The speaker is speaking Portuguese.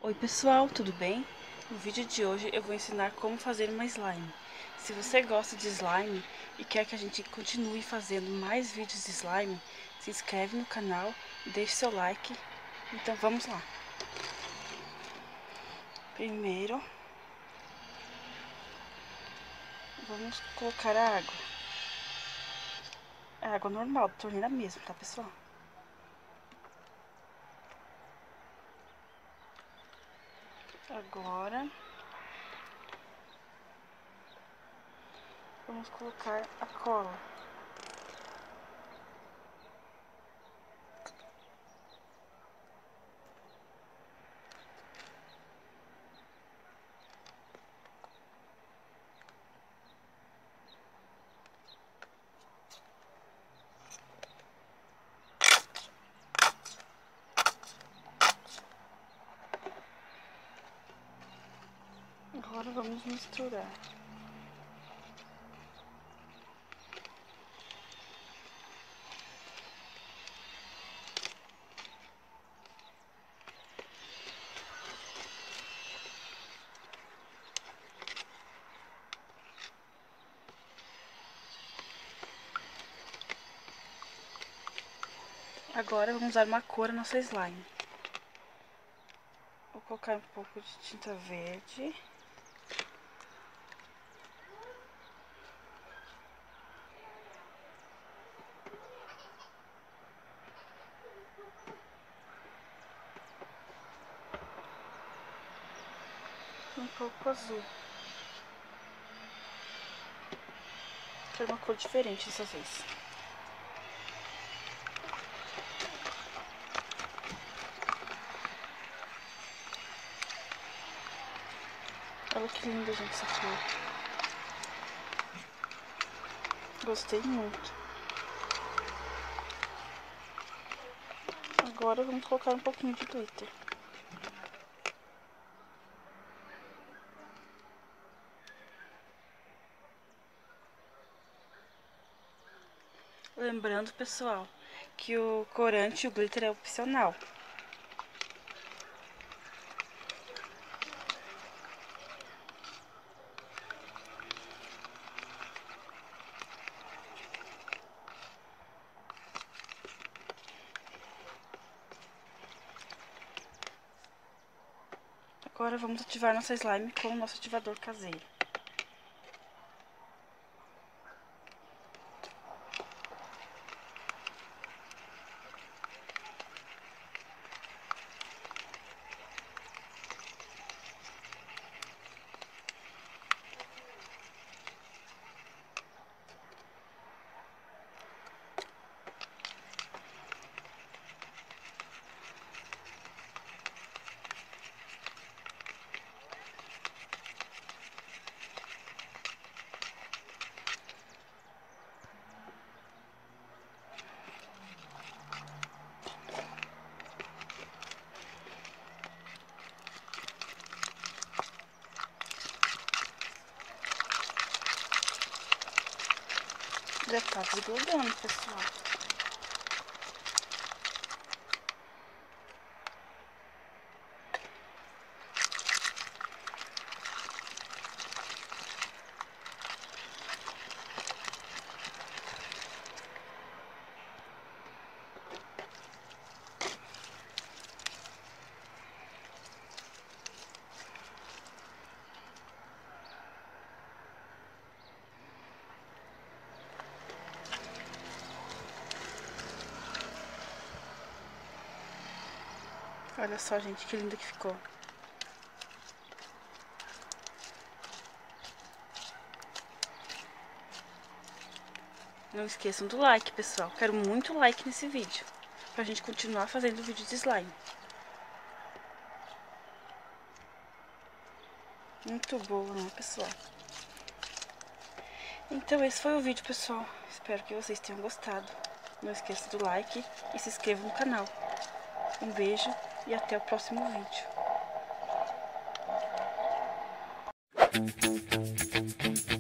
Oi pessoal, tudo bem? No vídeo de hoje eu vou ensinar como fazer uma slime. Se você gosta de slime e quer que a gente continue fazendo mais vídeos de slime, se inscreve no canal, deixe seu like. Então vamos lá. Primeiro, vamos colocar a água. A água normal, da torneira mesmo, tá pessoal? Agora, vamos colocar a cola. Agora vamos misturar. Agora vamos dar uma cor à nossa slime. Vou colocar um pouco de tinta verde. Um pouco azul. Quero uma cor diferente dessa vez. Olha que linda, gente, essa flor. Gostei muito. Agora vamos colocar um pouquinho de glitter. Lembrando, pessoal, que o corante e o glitter é opcional. Agora vamos ativar nossa slime com o nosso ativador caseiro. Já tá desgrudando, pessoal. Olha só, gente, que lindo que ficou. Não esqueçam do like, pessoal. Quero muito like nesse vídeo, pra gente continuar fazendo vídeo de slime. Muito boa, né, pessoal? Então esse foi o vídeo, pessoal. Espero que vocês tenham gostado. Não esqueça do like e se inscreva no canal. Um beijo e até o próximo vídeo.